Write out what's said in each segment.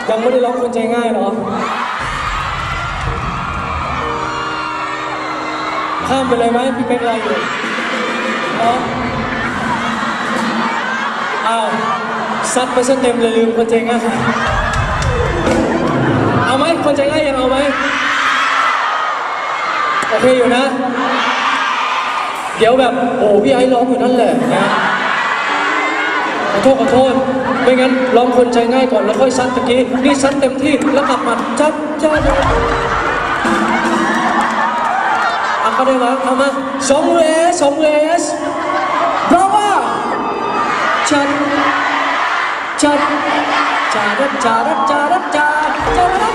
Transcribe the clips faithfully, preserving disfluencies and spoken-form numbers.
ยังไม่ได้ร้องคนใจง่ายเหรอข้ามไปเลยไหมพี่เป็นไรอยู่เนาะอ้าวซัดไปซะเต็มเลยลืมคนใจง่ายเอาไหมคนใจง่ายยังเอาไหมโอเคอยู่นะเดี๋ยวแบบโอ้พี่ไอ้ร้องอยู่นั่นแหละนะขอโทษขอโทษไม่งั้นร้องคนใจง่ายก่อนแล้วค่อยซัดตะกี้นี่ซัดเต็มที่แล้วกลับมาจับจ้าเอาก็ได้ไหมเอามาสองเอสสองเอสเพราะว่าฉันฉันจาดับจาดับจาดับจาจาดับ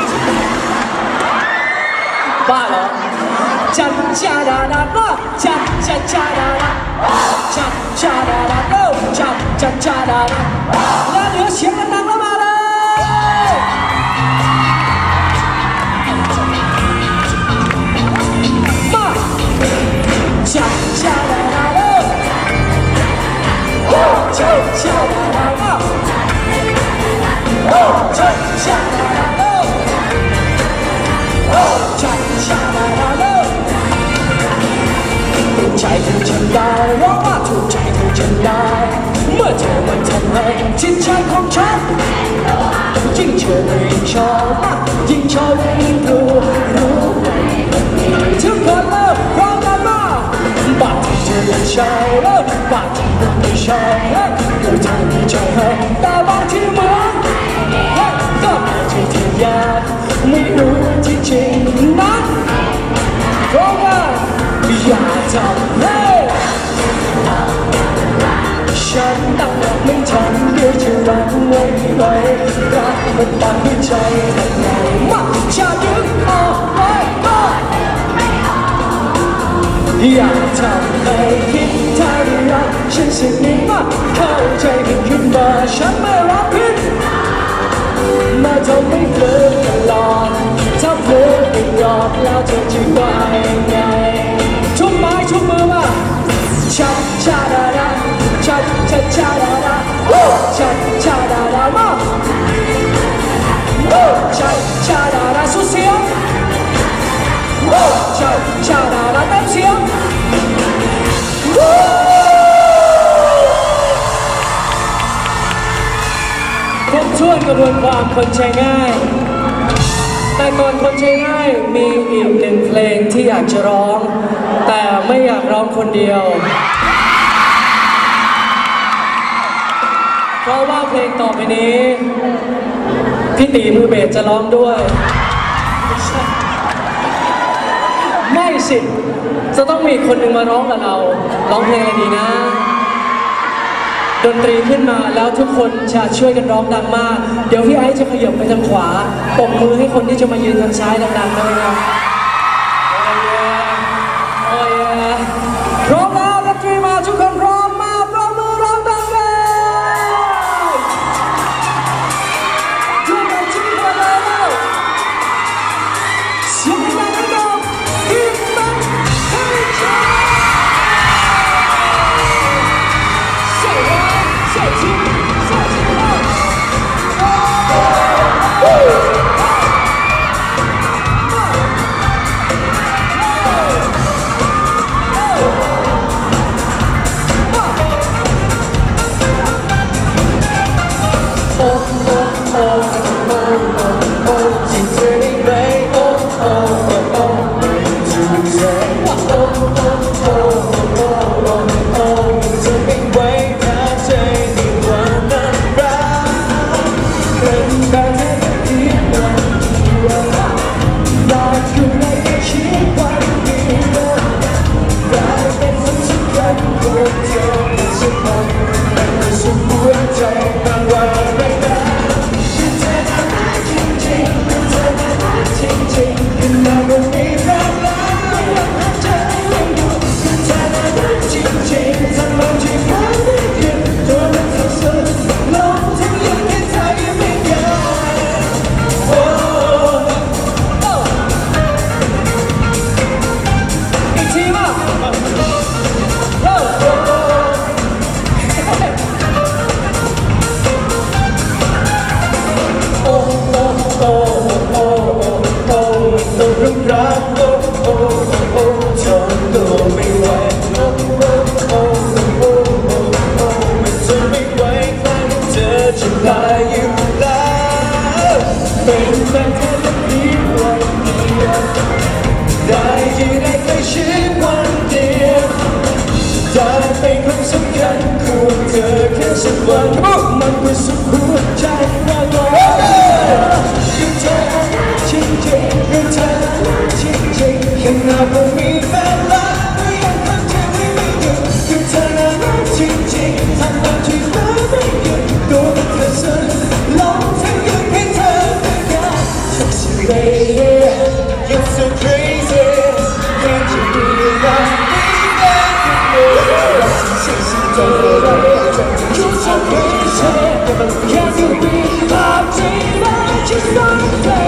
บ้าเหรอจัดจาดาดาบ้าจัดจัดจาดาดาจัดจาดาดาโอ้จัดจัดจาดาดาแล้วเดี๋ยวเสียงดังๆแล้วมาเลยมาจัดจาดาดาโอ้จัดจาดาดาบ้าโอ้จัดจาดาดาโอ้จัดจาดาดาใจของฉันได้ร้องว่าถูกใจของฉันได้เมื่อเธอมาทำให้จิตใจของฉันยิ่งเธอยิ่งชอบมากยิ่งชอบยิ่งรู้รู้ทุกคนเลิกร้องกันมาบาดที่เธอไม่ใช่เลิกบาดที่เธอไม่ใช่เลิกดูเธอมีใจให้แต่บางทีเหมือนก็ไม่ใช่ที่อยากไม่รู้ที่จริงนะเพราะว่าอยากทำให้ฉันตั้งหลักไม่ทันเดี๋ยวจะรักไว้ไว้รักมันปักด้วยใจแต่ไงมาจะยึดเอาไว้ก็อยากทำให้คิดถ้าได้รักฉันสิ่งนี้มาเข้าใจกันขึ้นมาฉันไม่รับผิดมาทำให้เธอตลอดถ้าเธอไม่ยอมแล้วเธอจะว่ายังไงชุบไม้ชุบมือมาชัดชาดาดาชัดชัดชาดาดาชัดชาดาดามาชัดชาดาดาสุดเสียงชัดชาดาดาเต็มเสียงครบถ้วนกระบวนความคนใจง่ายแต่ก่อนคนใจง่ายมีอีกหนึ่งเพลงที่อยากจะร้องแต่ไม่อยากร้องคนเดียวเพราะว่าเพลงต่อไปนี้พี่ตีมือเบสจะร้องด้วยไม่สิจะต้องมีคนหนึ่งมาร้องกับเราร้องเพลงอะไรดีนะดนตรีขึ้นมาแล้วทุกคนจะช่วยกันร้องดังมากเดี๋ยวพี่ไอซ์จะขยับไปทางขวาปรบมือให้คนที่จะมายืนทางซ้ายดังๆด้วยครับโอ้ยพร้อมแล้วดนตรีมาทุกคนพร้อมมาปรบมือร้องดังเลยช่วยกันช่วยกันเลยเสียงดังให้ดังอีกตั้งให้ชัดเฉันได้อยู่แล้วเป็นแฟนเธอและเพียงวันเดียวได้ยืนได้ใกล้ชิดวันเดียวได้เป็นความสำคัญของเธอแค่สักวันมันเป็นสุขหัวใจว่าก็คือเธอจริงจริงคือเธอจริงจริงแค่เราไม่มีแฟนแล้วก็ยังทำใจไม่อยู่คือเธอน่ารักจริงจริงทำเราที่รักไม่หยุดตัวเธอสุดลองทั้งยืนให้เธอได้ Sexy lady you're so crazy can't you be enough Sexy lady you're so crazy can't you be my dream I just wanna play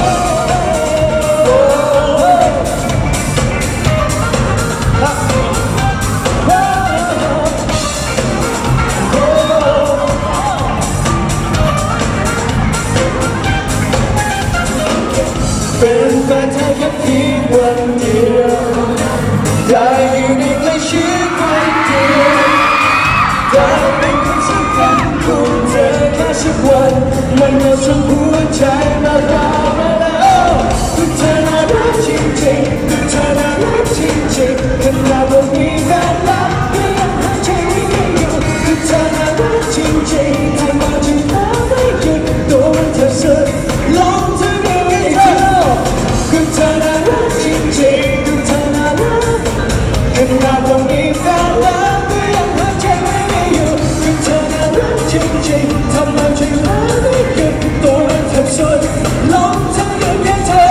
เป็นแฟนเธอแค่เพียงวันเดียวได้อยู่ในใกล้ชิดวันเดียวได้เป็นคนสำคัญของเธอแค่สักวันมันก็สุขหัวใจมาได้มาแล้วคือเธอน่ารักจริงๆคือเธอน่ารักจริงๆขนาดว่ามีแฟนแล้วก็ยังหายใจไม่หยุดคือเธอน่ารักจริงๆทำมาจนแล้วไม่หยุดโดนเธอสุดลองเธอได้ไหมเธอคือเธอน่ารักจริงๆคือเธอน่ารักขนาดว่ามีแฟนแล้วก็ยังหายใจไม่หยุดคือเธอน่ารักจริงๆทำมาจนแล้วไม่หยุดโดนเธอสุดลองเธอได้ไหมเธอ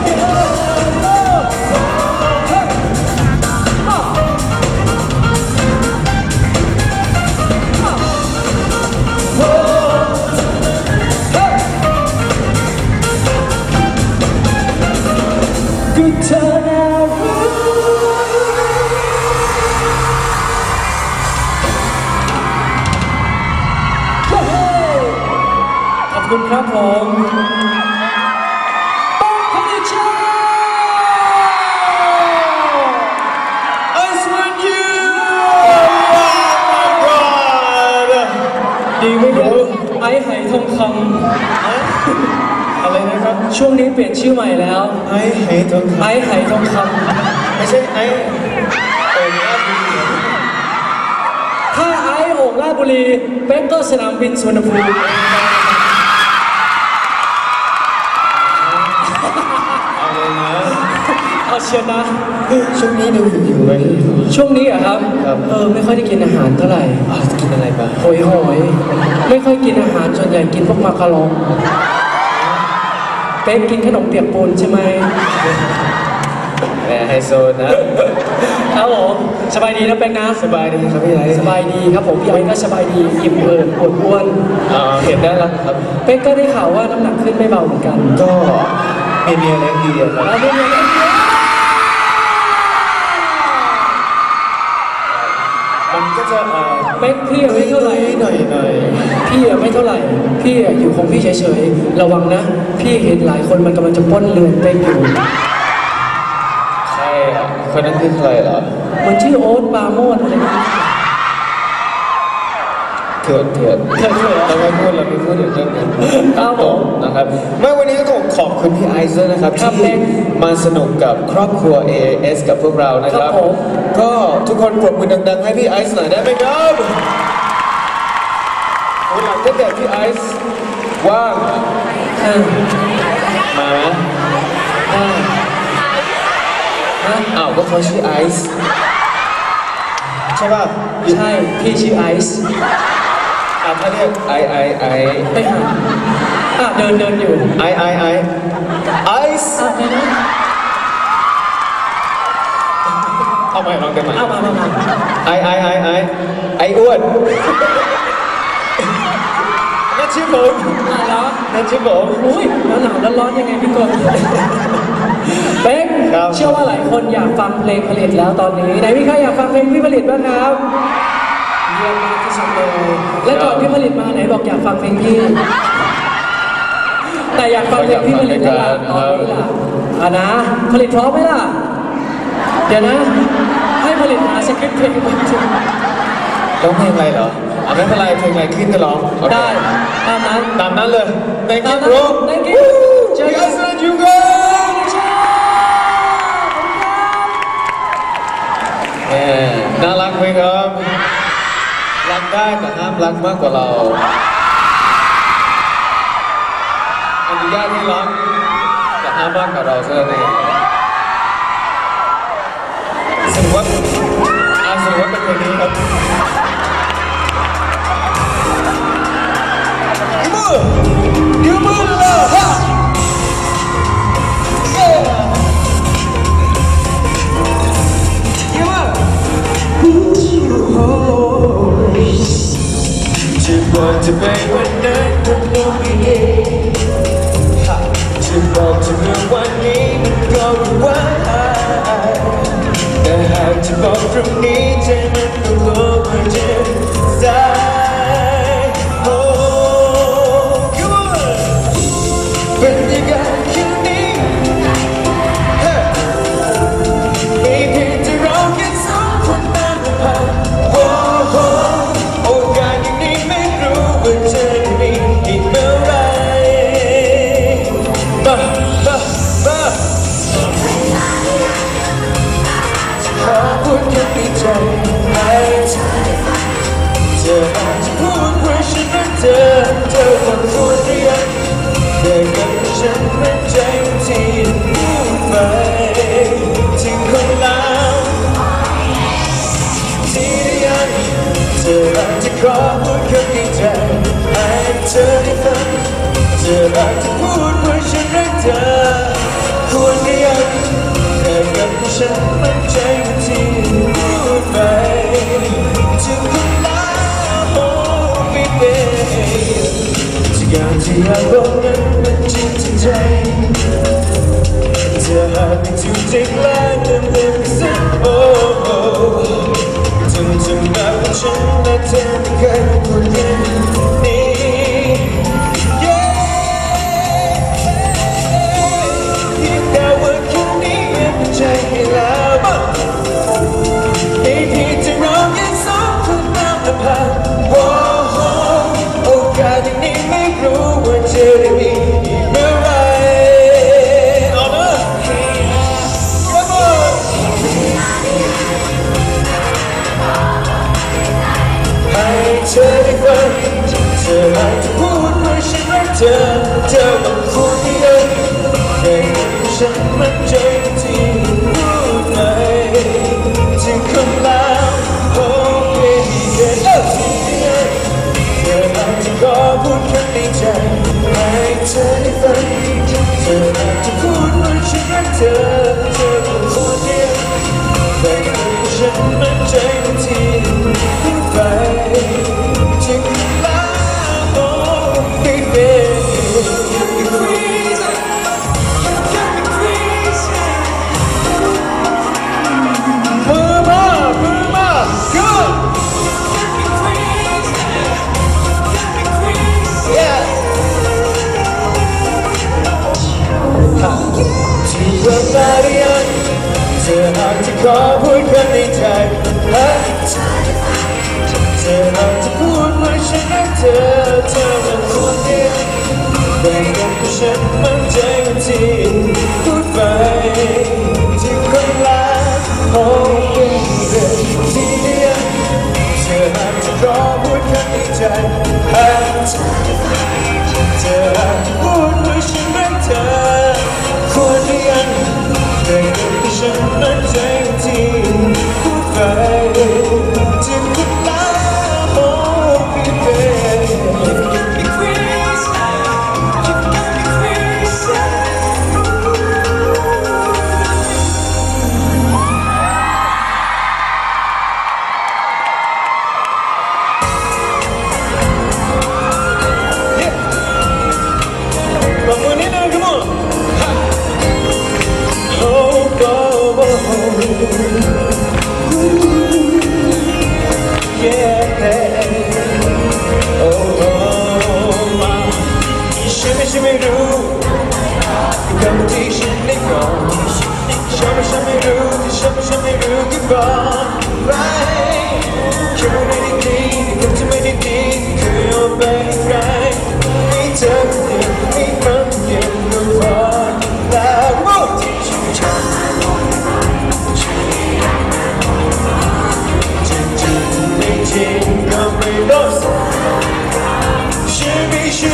คือเธอน่ารักขอบคุณครับผมป๊อกคอมมิชชั่น Ice with you ดีไหมครับไอ้ไหทองคำอะไรนะครับช่วงนี้เปลี่ยนชื่อใหม่แล้วไอ้ไหทองคำไอ้ไหทองคำไม่ใช่ไอ้โอ่งราชบุรีถ้าไอ้โอ่งราชบุรีเป๊กก็สนามบินสุวรรณภูมิเอาเลยนะเอาเชียวนะช่วงนี้ดูหิวไหมช่วงนี้อะครับเออไม่ค่อยได้กินอาหารเท่าไหร่กินอะไรบ้างโหยโหยไม่ค่อยกินอาหารส่วนใหญ่กินพวกมาการองเป๊กกินขนมเปียกปูนใช่ไหมแหมไฮโซนะครับผมสบายดีนะเป๊กนะสบายดีครับพี่ไอสบายดีครับผมพี่ไอก็สบายดีอิ่มเอิบปวดอ้วนเห็นได้แล้วครับเป๊กก็ได้ข่าวว่าน้ำหนักขึ้นไม่เบาเหมือนกันก็เมียเมียเลี้ยงดีครับเมียเมียเลี้ยงดีมันก็จะเป๊กพี่ไม่เท่าไหร่หน่อยหน่อยพี่ไม่เท่าไหร่พี่อยู่ของพี่เฉยๆระวังนะพี่เห็นหลายคนมันกำลังจะปล้นเรือนเป๊กอยู่ใช่อ่ะคนนั้นคือใครเหรอมันชื่อโอ๊ตปาโมดอะไรนะเถื่อนเถื่อนเถื่อนเถื่อนเราไม่พูดเราไม่พูดถึงเรื่องนั้นครับผมนะครับเมื่อวันนี้ก็ต้องขอบคุณพี่ไอซ์นะครับที่มาสนุกกับครอบครัว เอ เอส กับพวกเรานะครับก็ทุกคนปรบมือดังๆให้พี่ไอซ์หน่อยได้ไหมครับวันหลังถ้าเกิดพี่ไอซ์ว่างมาไหมอ้าวก็เขาชื่อไอซ์ใช่ป่ะใช่พี่ชื่อไอซ์อ่ะถ้าเรียกไอไอไอไม่ห่างอ่ะเดินเดินอยู่ไอไอไอไอซ์เอาใหม่ลองกันใหม่เอามามามาไอไอไอไอไออ้วนนั่นชื่อผมเหรอนั่นชื่อผมอุ้ยหนาวหนาวร้อนร้อนยังไงพี่กบเป๊กเชื่อว่าหลายคนอยากฟังเพลงผลิตแล้วตอนนี้ไหนพี่ใครอยากฟังเพลงพี่ผลิตบ้างครับเยี่ยมมากที่สุดเลยและก่อนพี่ผลิตมาไหนบอกอยากฟังเพลงพี่แต่อยากฟังเพลงพี่ผลิตแล้วล่ะตอนนี้ล่ะอ่ะนะผลิตพร้อมไหมล่ะเดี๋ยวนะให้ผลิตหาสคริปต์เพลงมาจุดร้องเพลงอะไรเหรออ่ะไม่เป็นไรเพลงอะไรขึ้นก็ร้องได้ตามนั้นนั้นตามนั้นเลย Thank you ตามนั้น bro Thank you You guys are you guys แหมน่ารักไหมครับรักได้แต่ห้ามรักมากกว่าเราอนุญาตให้รักแต่ห้ามมากกว่าเราเท่านั้นเองสมมติอาสมมติเป็นเพลงนี้ครับยืมมือเลยฮะยืมมือจะบอกจะไปวันนั้นก็ต้องมีเหตุจะบอกจะเมื่อวันนี้มันก็รู้ว่าแต่หากจะบอกตรงนี้ใจมันก็รู้ว่าจะตายเป็นยังไงแค่นี้มีเพียงแต่เราแค่สองคนตามลำพังโอกาสอย่างนี้ไม่รู้ว่าจะมีอีกเมื่อไรมามามาขอพูดแค่ในใจให้เธอเธออาจจะพูดว่าฉันรักเธอเธอควรพูดหรือยังแต่กับฉันมันใจที่พูดไปถึงคนแล้วที่ยังเธออาจจะขอพูดแค่ในใจให้เธอได้ฟังเธออาจจะพูดว่าฉันรักเธอควรหรือยังแต่กับฉันมันใจที่พูดไปถึงคนแล้วไม่เป็นอย่างที่อยากบอกนั้นมันจริงจริงใจเธอหากไม่ถูกใจแล้วจะไม่ไปสักโอ้โอ้จนจำได้ว่าฉันและเธอไม่เคยพูดอย่างนี้เพียงแต่ว่าแค่นี้ยังไม่ใจให้แล้วไม่เพียงแต่เราแค่สองคนตามลำพังโอกาสอย่างนี้ไม่รู้ว่าจะได้มีอีกเมื่อไรเอาละครับผมให้เธอได้ฟังเธออาจจะพูดว่าฉันรักเธอเธอต้องพูดให้ได้แต่ฉันมั่นใจที่พูดไปถึงคนแล้วโอ้เพียงแค่เธอเธออาจจะขอพูดแค่ในใจให้เธอได้ฟังเธออาจจะพูดว่าฉันรักเธอเธอต้องพูดเดียวแต่ฉันมั่นใจที่พูดไปถึงแล้วโอ้ baby you be crazy you got me crazy มือมามือมา goodที่ว่าได้ยังเธออาจจะขอพูดกันในใจเธออาจจะพูดว่าฉันรักเธอเธอมันพูดเองแต่กับฉันมั่นใจที่พูดไปที่คนละโอ้เป็นเรื่องที่เดียวเธออาจจะขอพูดกันในใจเธออาจจะพูดว่าฉันรักเธอควรหรือยังแต่กับฉันมั่นใจที่พูดไปถึงคนละโอ้พี่เบย์ You got me crazy You got me crazy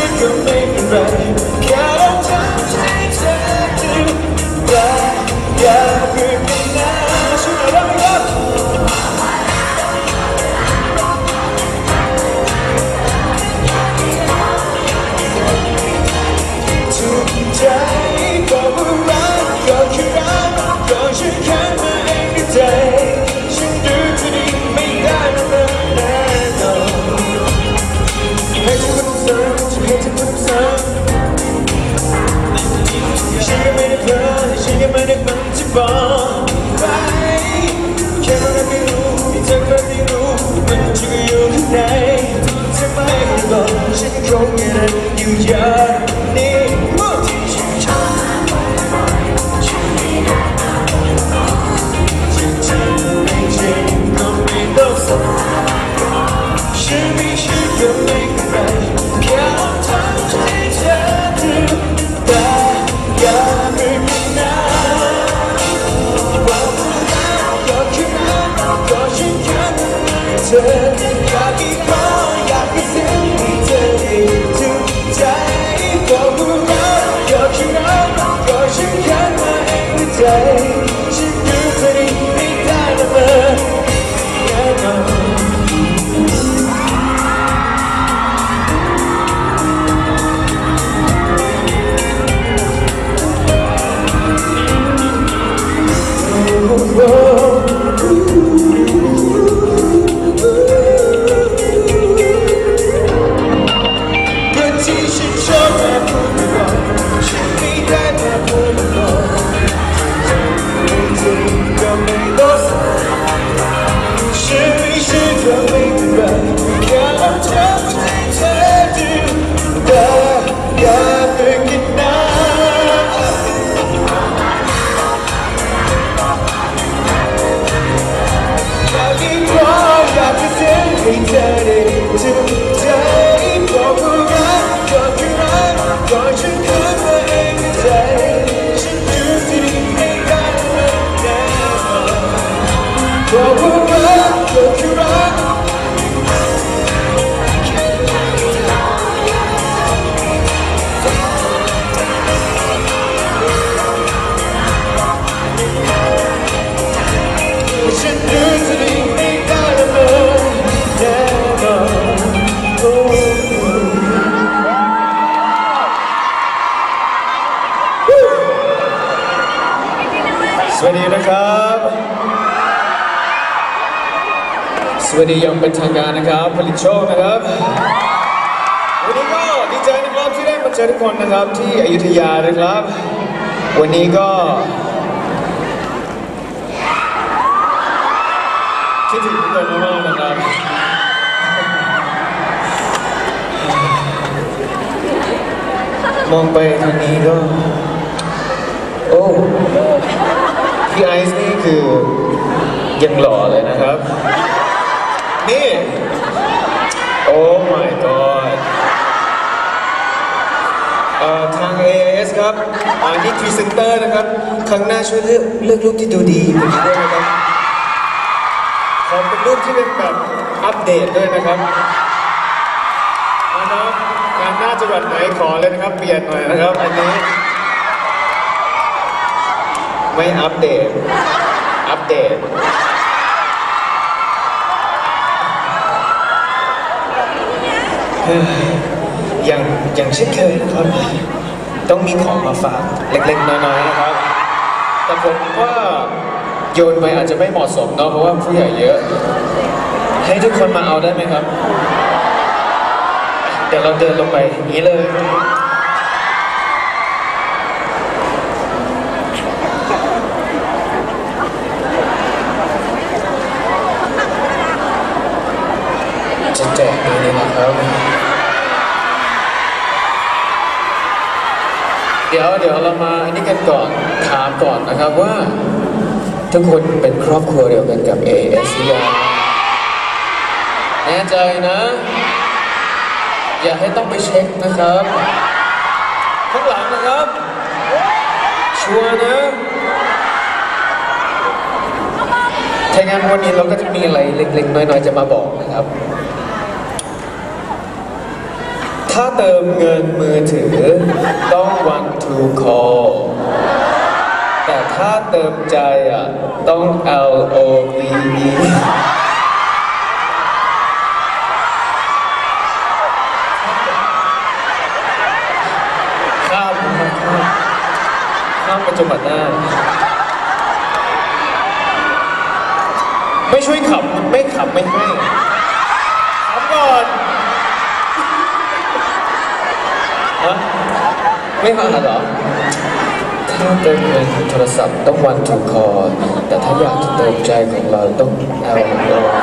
ก็ไม่เป็นไรแค่เราทำให้เธอดูได้อยากเกิดเป็นหน้าช่วยเราได้ไหมครับทุกใจก็ว่ารักก็คือรักก็ฉันแค่มาเองในใจฉันดูจะดีไม่ได้มาเป็นแน่นอนให้ฉันพูดซ้ำฉันให้ฉันพูดซ้ำฉันก็ไม่ได้เพ้อฉันก็ไม่ได้ฝันจะบอกไปแค่เราไม่รู้ที่เธอก็ไม่รู้มันจะอยู่ที่ไหนเธอไม่บอกฉันคงยังนั้นอยู่อย่างนี้ที่ฉันชอบฉันไม่ได้จริงๆไม่จริงก็ไม่ต้องสนฉันไม่เชื่อก็ไม่เป็นไรแค่ทำให้เธอดูได้อยากให้เป็นหน้าความรักก็คือรักก็ฉันแค่ให้เธออยากให้ขออยากให้สิ่งที่เธอได้ทุกใจความรักก็คือรักก็ฉันแค่มาเองในใจฉันดูเธอดีไม่ได้ละเมอแน่นอนก็ที่ฉันชอบมาพูดก่อนฉันไม่ได้มาพูดก่อนจริงๆก็ไม่ต้องสนฉันไม่เชื่อก็ไม่เป็นไรแค่เราทำให้เธอดูได้อยากให้กินน้ำอยากให้ขออยากให้เสียให้เธอได้ทุกใจบอกว่ารักก็คือรักก็ฉันคืนมาเองในใจฉันดูที่ดีไม่ได้เลยแน่นอนบอกว่ารักก็คือรักฉันดูที่ดีไม่ได้เลยแน่นอนสวัสดีนะครับ สวัสดียังเป็นทางการนะครับผลิตโชคนะครับวันนี้ก็ดีใจนะครับที่ได้มาเจอทุกคนนะครับที่อยุธยานะครับวันนี้ก็คิดถึงทุกคนมากๆนะครับมองไปทางนี้ก็โอ้พี่ไอซ์นี่คือยังหล่อเลยนะครับนี่โอ้ my god เอ่อทาง เอ เอส ครับอ่านี่พรีเซนเตอร์นะครับครั้งหน้าช่วยเลือกเลือกรูปที่ดูดีเหมือนกันด้วยนะครับขอเป็นรูปที่เป็นแบบอัปเดตด้วยนะครับนะครับงานหน้าจังหวัดไหนขอเลยนะครับเปลี่ยนหน่อยนะครับอันนี้ไม่อัปเดตอัปเดตอย่างอย่างเช่นเคยนะครับต้องมีของมาฝากเล็กๆน้อยๆนะครับแต่ผมว่าโยนไปอาจจะไม่เหมาะสมเนาะเพราะว่าผู้ใหญ่เยอะให้ทุกคนมาเอาได้ไหมครับเดี๋ยวเราเดินลงไปอย่างนี้เลยจะแจกเลยนะครับเดี๋ยวเดี๋ยวเรามาอันนี้กันก่อนถามก่อนนะครับว่าทุกคนเป็นครอบครัวเดียวกันกับ เอ เอส หรือยังแน่ใจนะอย่าให้ต้องไปเช็คนะครับข้างหลังนะครับชัวร์นะถ้างั้นวันนี้เราก็จะมีอะไรเล็กๆน้อยๆจะมาบอกนะครับถถ้าเติมเงินมือถือต้อง one to call แต่ถ้าเติมใจอ่ะต้อง L O V E ข้ามข้ามไปจังหวัดหน้าไม่ช่วยขับไม่ขับไม่ให้ขับก่อนฮะไม่หาเหรอถ้าเติมเงินโทรศัพท์ต้อง one to call แต่ถ้าอยากจะเติมใจของเราต้อง L O V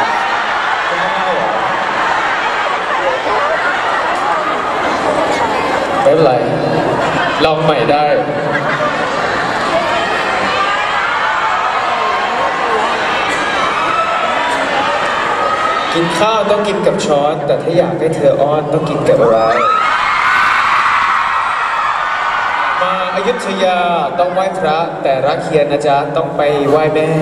ไม่เป็นไรลองใหม่ได้กินข้าวต้องกินกับช้อนแต่ถ้าอยากให้เธออ้อนต้องกินกับอะไรมาอยุธยาต้องไหว้พระแต่รักเฮียนะจ๊ะต้องไปไหว้แม่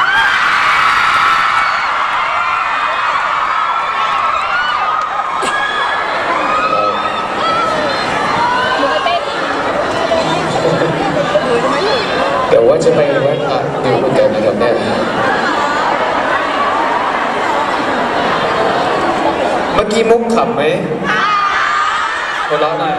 เดี๋ยวว่าจะไปไหว้พระดูเหมือนกันนะครับเนี่ยเมื่อกี้มุกขำไหมหัวเราะหน่อย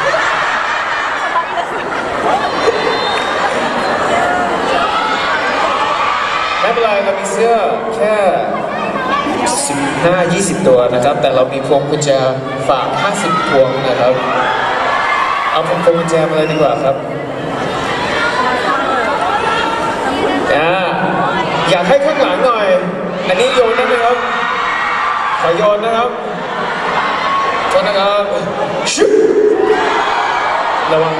ไม่เป็นไรเรามีเสื้อแค่สิบห้า ยี่สิบตัวนะครับแต่เรามีพวงกุญแจฝากห้าสิบพวงนะครับเอาพวงกุญแจมาเลยดีกว่าครับอ่าอยากให้ข้างหลังหน่อยอันนี้โยนได้ไหมครับขอโยนนะครับโทษนะครับชุบระวัง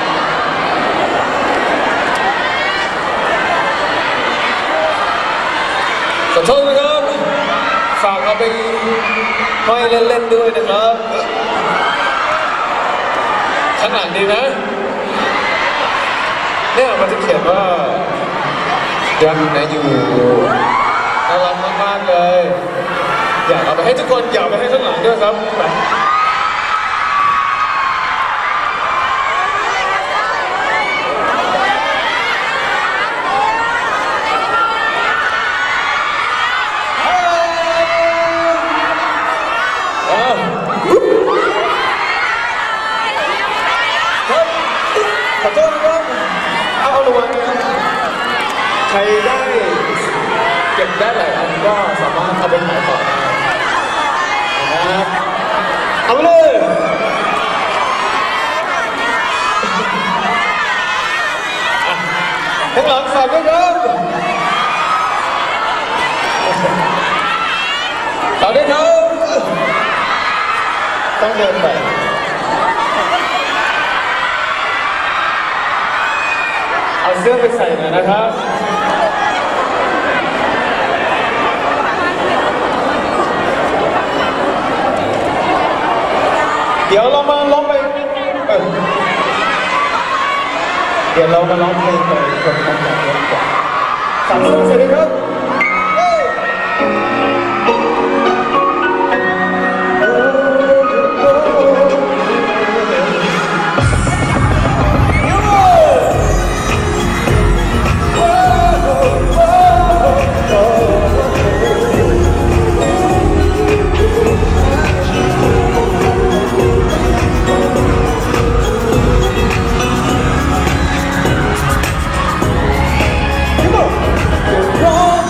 ขอโทษนะครับฝากเอาไปห้อยเล่นๆด้วยนะครับขนาดดีนะเนี่ยมันจะเขียนว่าดังนะอยู่น่ารักมากๆเลยอยากเอาไปให้ทุกคนอยากไปให้ข้างหลังด้วยครับไปขอโทษนะครับเอาเอาระวังนะครับใครได้เก็บได้หลายอันก็สามารถเอาไปขายต่อได้นะครับเอาไปเลยข้างหลังฝากด้วยครับต่อด้วยครับต้องเดินไปเอาเสื้อไปใส่หน่อยนะครับเดี๋ยวเรามาร้องไปเออเดี๋ยวเรามาร้องเพลงไปคนทำแบบนี้ก่อนสามสวัสดีครับร้อง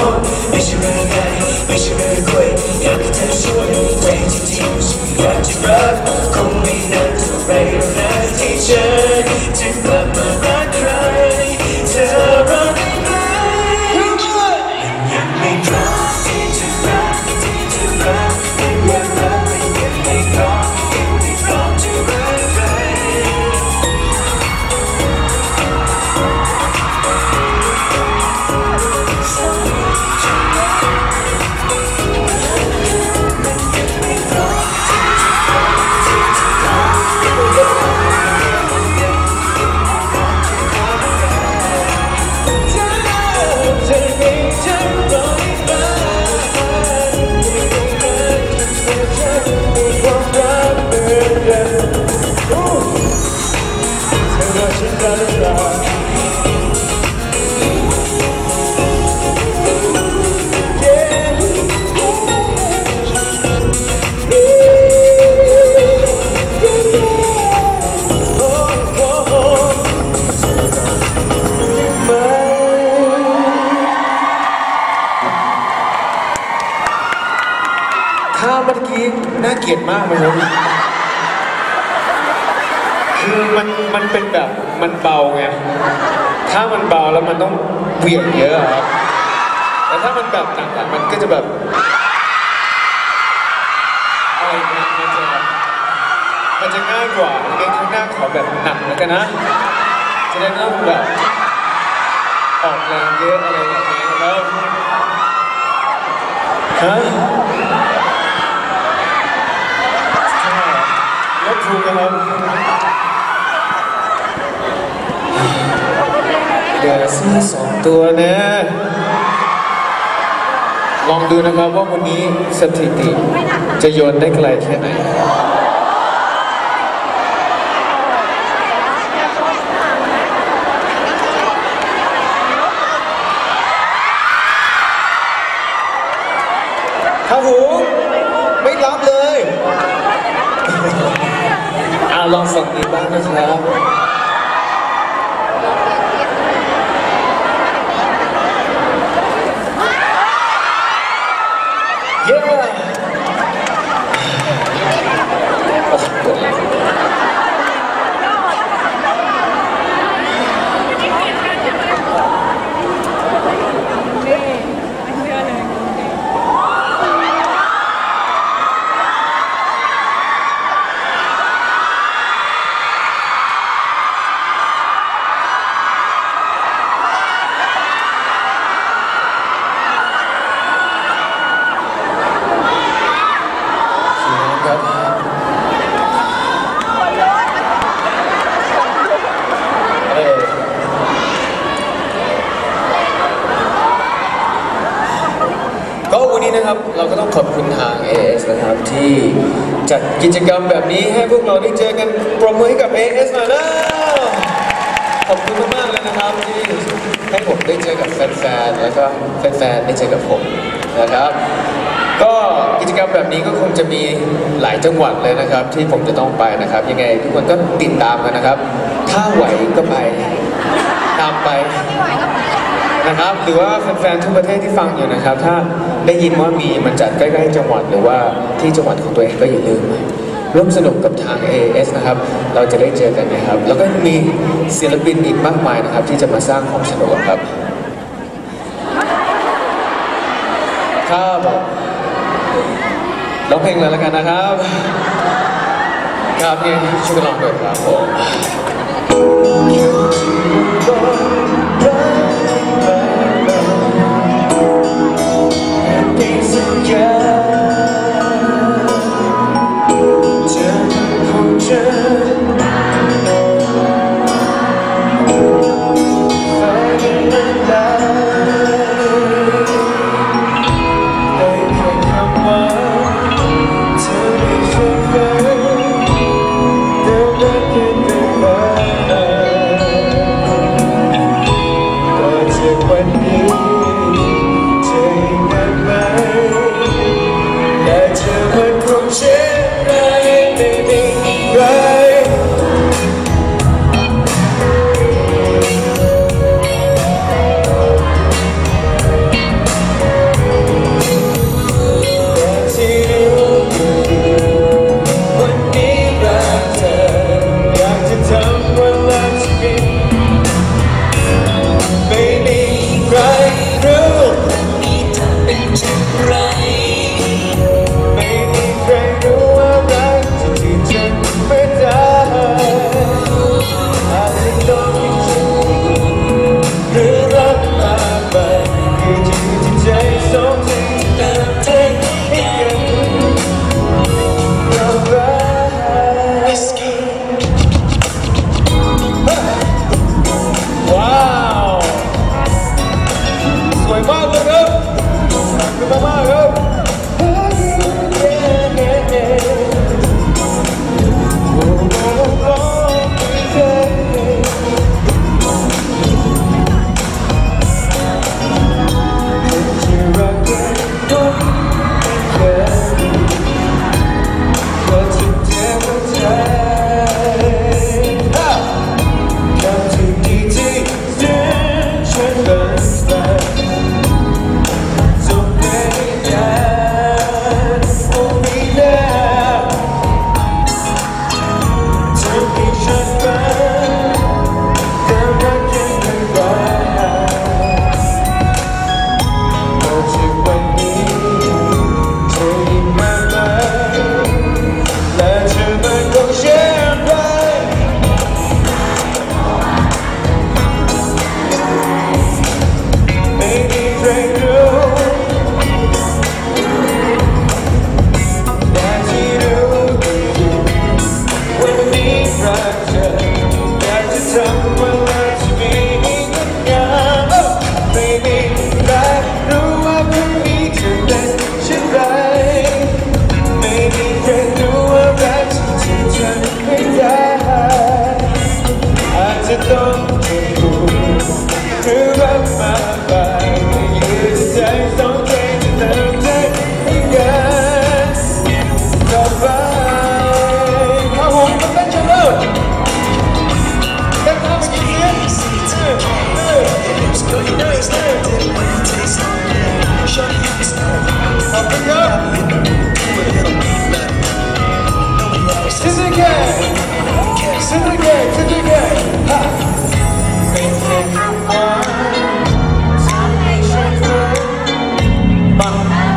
นไม่ใช่เรื่องง่ายไม่ใช่เรื่องคุยอยากให้เธอช่วยเรื่องที่จริงฉันอยากจะรักคงไม่นานเท่าไรนะที่ฉันจะกลับมารักใครเธอรอได้ไหมยังไม่พร้อมที่จะรักที่จะรักยังยังรักยังไม่พร้อมยังไม่พร้อมจะรักใครถ้าเมื่อกี้น่าเกลียดมากเลยคือมันมันเป็นแบบมันเบาไงถ้ามันเบาแล้วมันต้องเหวี่ยงเยอะครับแต่ถ้ามันแบบหนักอะมันก็จะแบบอะไรเงี้ยมันจะมันจะง่ายกว่าในข้างหน้าขอแบบหนักแล้วกันนะจะได้ไม่ต้องแบบออกแรงเยอะอะไรอย่างเงี้ยนะครับฮะแล้วถูกนะครับเดี๋ยวซื้อสองตัวนะลองดูนะครับว่าวันนี้สถิติจะโยนได้ไกลแค่ไหนข้าวหูไม่รับเลยอาลองฝั่งนี้บ้างนะครับเย้โอ้โหนะครับเราก็ต้องขอบคุณทาง เอ เอส นะครับที่จัดกิจกรรมแบบนี้ให้พวกเราได้เจอกันปรบมือให้กับ เอ เอส หน่อยนะขอบคุณมากๆเลยนะครับที่ให้ผมได้เจอกับแฟนๆแล้วก็แฟนๆได้เจอกับผมนะครับก็กิจกรรมแบบนี้ก็คงจะมีหลายจังหวัดเลยนะครับที่ผมจะต้องไปนะครับยังไงทุกคนก็ติดตามกันนะครับถ้าไหวก็ไปตามไปนะครับหรือว่าแฟนๆทุกประเทศที่ฟังอยู่นะครับถ้าได้ยินว่ามีมันจัดใกล้ๆจังหวัดหรือว่าที่จังหวัดของตัวเองก็อย่าลืมร่วมสนุกกับทาง เอ เอส นะครับเราจะได้เจอกันนะครับแล้วก็มีศิลปินอีกมากมายนะครับที่จะมาสร้างความสนุกครับครับร้องเพลงเลยแล้วกันนะครับครับพี่ช่วยกันร้องด้วยครับผมหรือรับมาไปยืนใจสองใจจะเติมใจให้กันต่อไปข้าวหอมกับเต้นเชิญเลยเต้นข้าวไปกินเสียงขอบคุณครับซินดี้แกซินดี้แกซินดี้แกฮะเป็นแค่ความทำให้ฉันรู้มา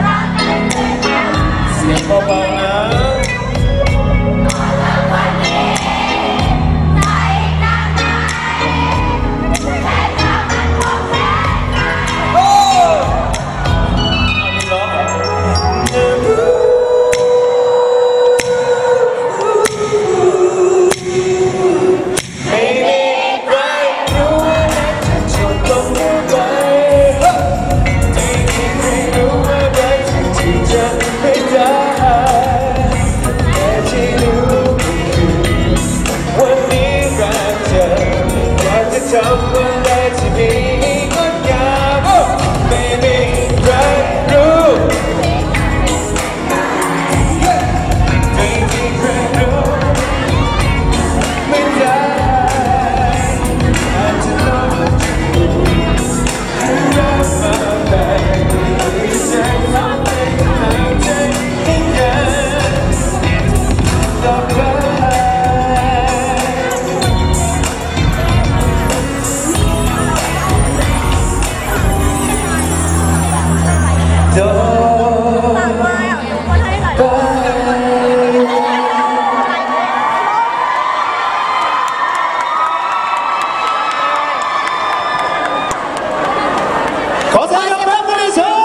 เสียงเบาๆนะจำวันใดที่มีงดงามไม่มีใครรู้ไม่มีใครรู้ไม่ได้อาจจะต้องถูกรับมาแต่ใจทำให้เข้าใจให้กันต่อไปขอแสดงความยินดีชม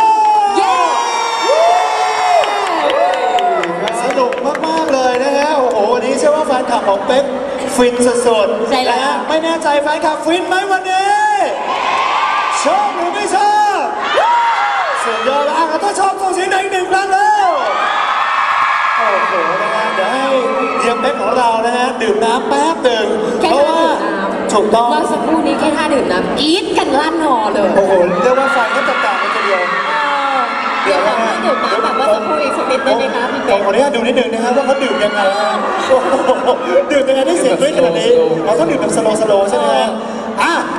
สนุกมากๆเลยนะฮะโอ้โหวันนี้เชื่อว่าแฟนคลับของเป๊กฟินสุดๆนะฮะไม่แน่ใจแฟนคลับฟินไหมวันนี้ชอบหรือไม่ชอบสุดยอดอ่ะถ้าชอบส่งเสียงดังหนึ่งครั้งแล้วโอ้โหนะฮะเดี๋ยวให้เดียมเป๊กของเรานะฮะดื่มน้ำแป๊บหนึ่งเพราะว่าถูกต้องเมื่อสักครู่นี้แค่ท่าดื่มน้ำกรี๊ดกันลั่นหอเลยโอ้โหเรียกว่าไฟก็จะแตกกันทีเดียวเดี๋ยวขอท่าดื่มน้ำแบบเมื่อสักครู่อีกสักนิดได้ไหมคะพี่เป๊กขออนุญาตดูนิดนึงนะครับว่าเขาดื่มยังไงโอ้โหดื่มยังไงได้เสียงด้วยขนาดนี้เราต้องดื่มแบบสโลว์ๆใช่ไหมฮะอ่ะ